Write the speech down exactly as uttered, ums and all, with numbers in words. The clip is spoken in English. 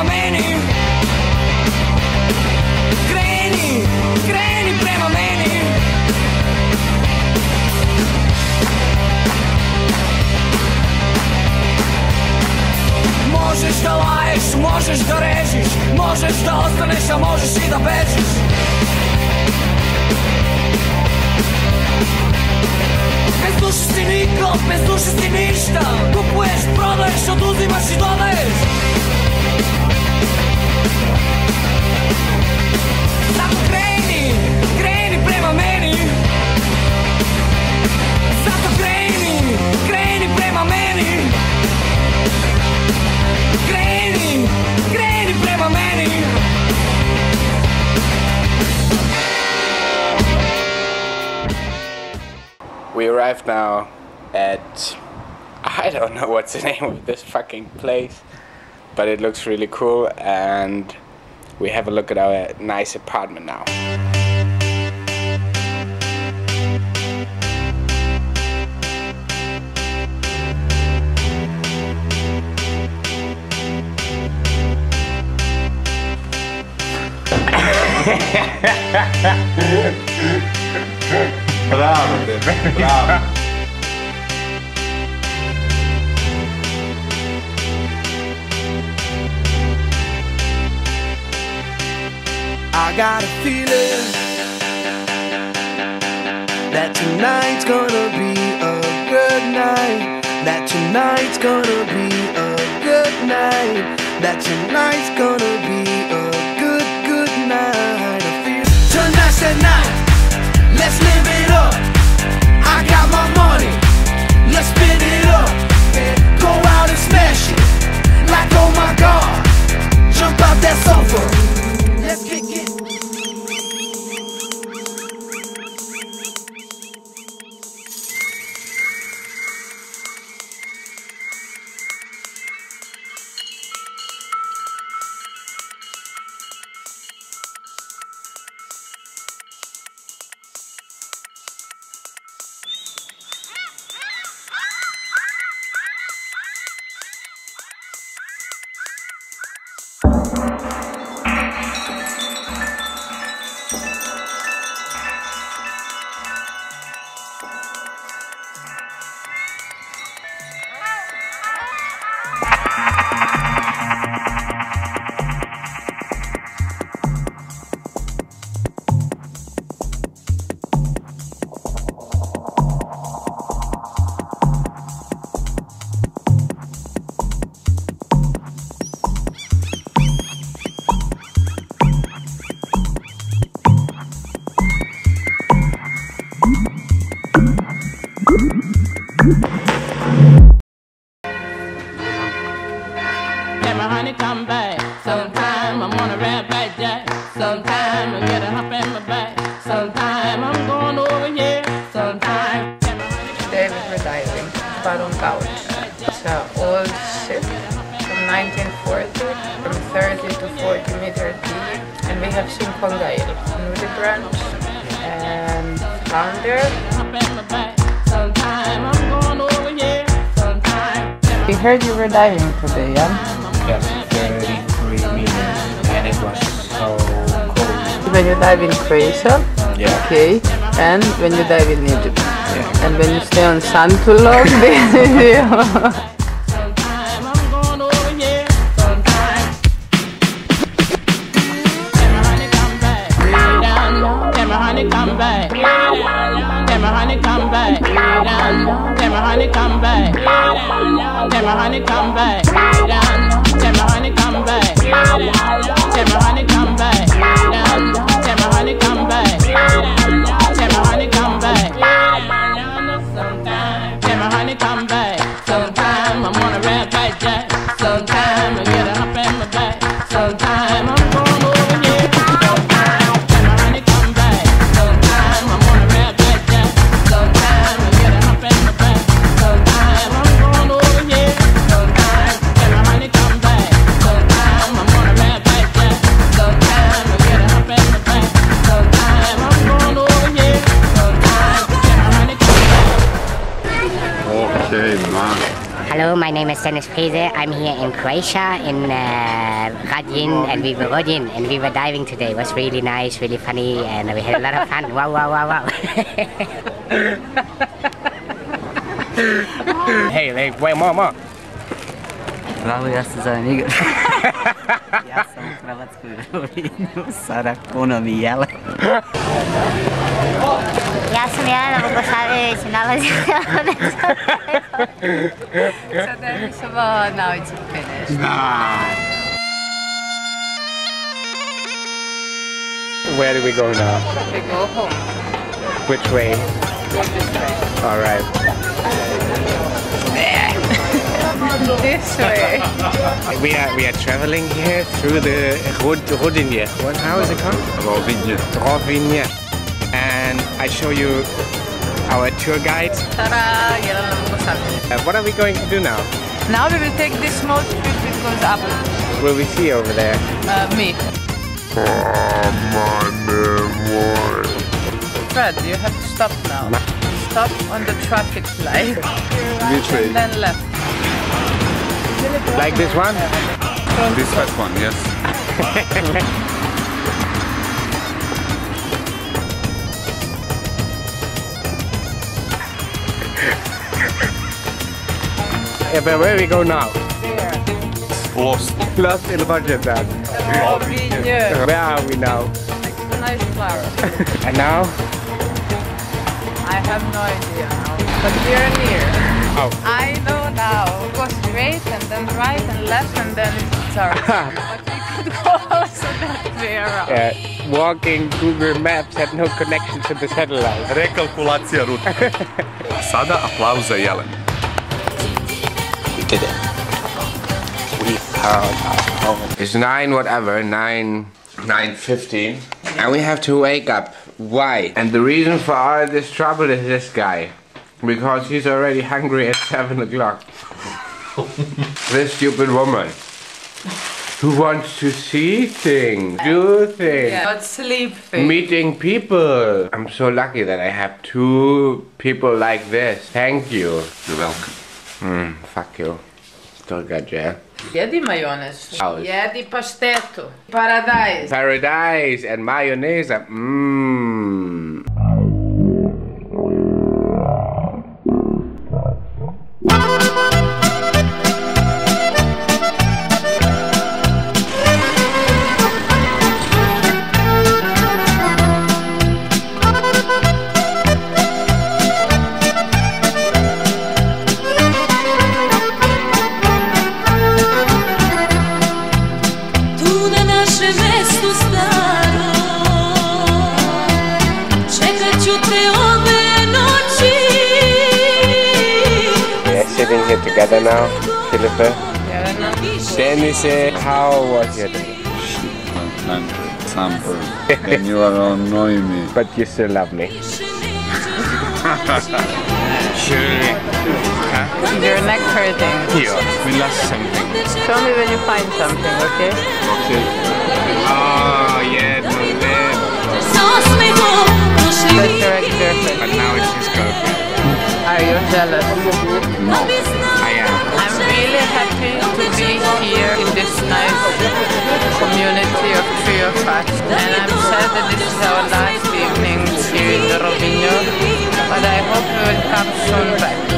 prema meni. Kreni, kreni prema meni. Možeš da laješ, možeš da režiš, možeš da ostaneš, a možeš i da bežiš. Bez duše si niko, bez duše si ništa. Kupuješ, prodaješ, oduzimaš i dodaješ. Zato kreni, kreni prema meni. Zato kreni, kreni prema meni. Kreni, kreni prema meni. We arrived now at, I don't know what's the name of this fucking place, but it looks really cool, and we have a look at our nice apartment now. Bravo, bebe, bravo. I got a feeling that tonight's gonna be a good night. That tonight's gonna be a good night. That tonight's gonna be a good, good night. I feel tonight's the night. Let's live it up. I got my money. Let's spin it up. Go out and smash it. Like oh my God. Jump out that sofa. Let's kick it. Let my honey come back. Sometime I'm on a red back jack. Sometime I get a hump in my back. Sometime I'm going over here. Sometime. Today we're diving bottom couch. It's an old ship from nineteen forty, from thirty to forty meter deep, and we have Chimpangail, nudie branch, and flounder. Sometime I'm going over here. Sometime. We heard you were diving today, yeah? Yes, thirty-three meters, and it was so cold. When you dive in Croatia? Yeah. Okay. And when you dive in Egypt? Yeah. And when you stay on sand too long? Sometime I'm going over here. Sometime. Let my honey come back. Let my honey come back. Let my honey come back. Let my honey come back. Let my honey come back. Let my honey come back. Let my honey come back. Let my honey come back. Let my honey come back. Sometime. Let my honey come back. Sometime I'm on a red back jack. Sometime I get a hump in my back. Sometime I'm going over here. Sometime. Let my honey come back. Sometime I'm on a red back jack. Sometime I get a hump in my back. Sometime I'm going over here. Sometime. Let my name is Dennis Peze. I'm here in Croatia, in uh, Radin, and we were Rodin, and we were diving today. It was really nice, really funny, and we had a lot of fun. Wow, wow, wow, wow. Hey, hey, wait, more, more. Bravo, ja se zovem Igor. Ja sam u Hrvatskoj Rovinju, sada puno mi jele. Ja sam Jelena Bogosavljević i nalazim se ovdje. Sada je mi samo naučiti nešto. Where do we go now? We go home. Which way? Go this way. All right. This way. We are we are traveling here through the Rodinje. What? How is it called? Rovinje. Rovinje. And I show you our tour guide. Ta-da! Jelena Bogosavljević. Uh, what are we going to do now? Now we will take this small trip which goes up. Will we see over there? Uh, me. Fred, you have to stop now. Stop on the traffic light. Which way? And then left. Like this one? This first one, yes. Yeah, but where we go now? Lost. Lost in Rotterdam. Rovinje. Where are we now? Next to nice flower. And now? I have no idea now. But we are near. Oh. I know now. Go straight and then right and left and then it's our. But we could go also that way around. Uh, walking Google Maps had no connection to the satellite. Rekalkulacija rute. Sada aplauz za Jelen. We did it. We found our home. It's nine whatever, nine, nine fifteen. And we have to wake up. Why? And the reason for all this trouble is this guy. Because he's already hungry at seven o'clock. This stupid woman. Who wants to see things, do things. Yeah, but sleep thing. Meeting people. I'm so lucky that I have two people like this. Thank you. You're welcome. Mm, fuck you. Still got you. Jedi majonez. House. Jedi paštetu. Paradise. Paradise and mayonnaise. Mmm. Sitting here together now, Philippe. Dennis, how was your day? Sample. And you are annoying me. But you still love me. Surely. Huh? Your neck hurting. Here, we lost something. Show me when you find something, okay? Okay. Oh, yeah, no, there. That's your ex-girlfriend. But now it's his girlfriend. Are you jealous? No. I am. I'm really happy to be here in this nice community of three of us. And I'm sad that this is our last evening here in the Rovinje. But I hope we will come soon back.